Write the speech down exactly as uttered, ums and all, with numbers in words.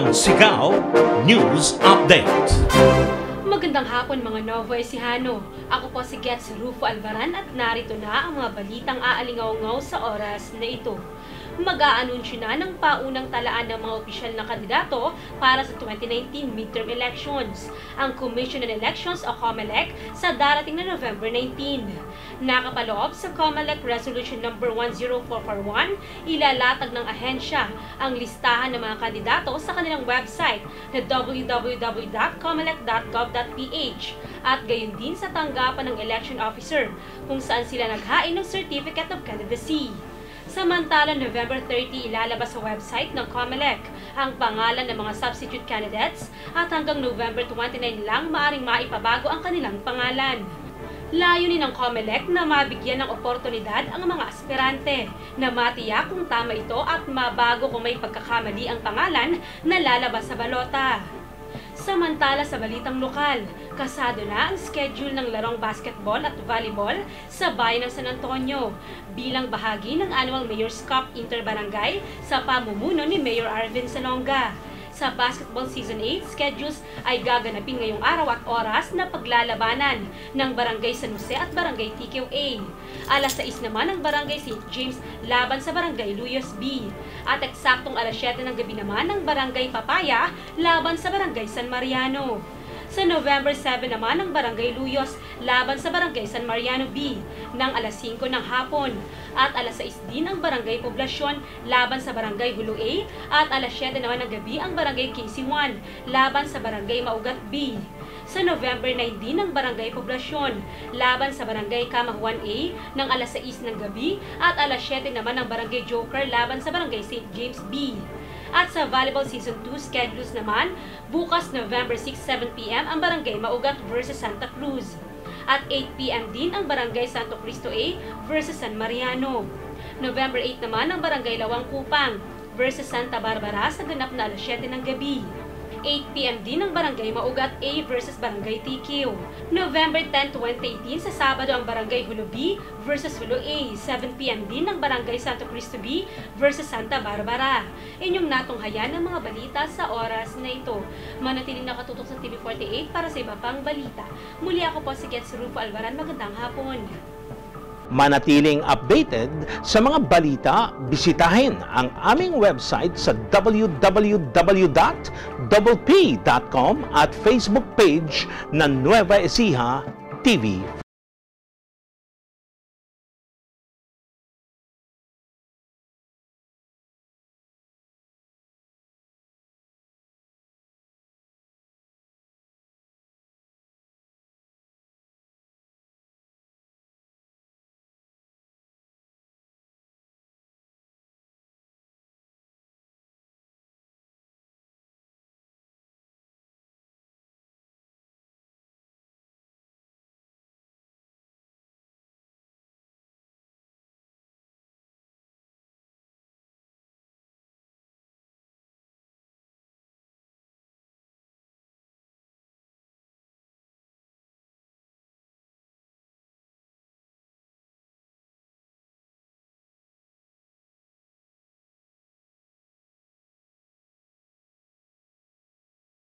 Ang Sigaw News Update. Magandang hapon mga Novo Ecijano. Ako po si Gets Rufo Alvaran at narito na ang mga balitang aalingaw-ngaw sa oras na ito. Mag-aanunsyo na ng paunang talaan ng mga opisyal na kandidato para sa twenty nineteen midterm elections, ang Commission on Elections o COMELEC sa darating na November nineteenth. Nakapaloob sa COMELEC Resolution number one zero four four one, ilalatag ng ahensya ang listahan ng mga kandidato sa kanilang website na w w w dot comelec dot gov dot p h at gayon din sa tanggapan ng election officer kung saan sila naghain ng Certificate of Candidacy. Samantala, November thirty ilalabas sa website ng COMELEC ang pangalan ng mga substitute candidates at hanggang November twenty-nine lang maaring maipabago ang kanilang pangalan. Layunin ng COMELEC na mabigyan ng oportunidad ang mga aspirante na matiyak kung tama ito at mabago kung may pagkakamali ang pangalan na lalabas sa balota. Samantala sa balitang lokal, kasado na ang schedule ng larong basketball at volleyball sa bayan ng San Antonio bilang bahagi ng annual Mayor's Cup Interbarangay sa pamumuno ni Mayor Arvin Salonga. Sa basketball season eight, schedules ay gaganapin ngayong araw at oras na paglalabanan ng Barangay San Jose at Barangay T Q A. Alas sais naman ang Barangay Saint James laban sa Barangay Luyos B. At eksaktong alas siyete ng gabi naman ang Barangay Papaya laban sa Barangay San Mariano. Sa November seven naman ang Barangay Luyos laban sa Barangay San Mariano B ng alas singko ng hapon at alas sais din ang Barangay Poblasyon laban sa Barangay Hulo A at alas siyete naman ng gabi ang Barangay K C one laban sa Barangay Maugat B. Sa November nine din ang Barangay Poblasyon laban sa Barangay Kamahuan A ng alas sais ng gabi at alas siyete naman ang Barangay Joker laban sa Barangay Saint James B. At sa Volleyball Season two schedules naman, bukas November six, seven p m ang Barangay Maugat versus Santa Cruz. At eight p m din ang Barangay Santo Cristo A versus San Mariano. November eight naman ang Barangay Lawang Kupang versus Santa Barbara sa ganap na alas siyete ng gabi. eight p m din ang Barangay Maugat A versus Barangay T Q. November ten, twenty eighteen sa Sabado ang Barangay Hulo B versus Hulo A. seven p m din ang Barangay Santo Cristo B versus Santa Barbara. Inyong natunghayan ang mga balita sa oras na ito. Manatiling nakatutok sa T V forty-eight para sa iba pang balita. Muli ako po si Gets Rufo Alvaran. Magandang hapon. Manatiling updated sa mga balita, bisitahin ang aming website sa w w w dot double p dot com at Facebook page ng Nueva Ecija T V.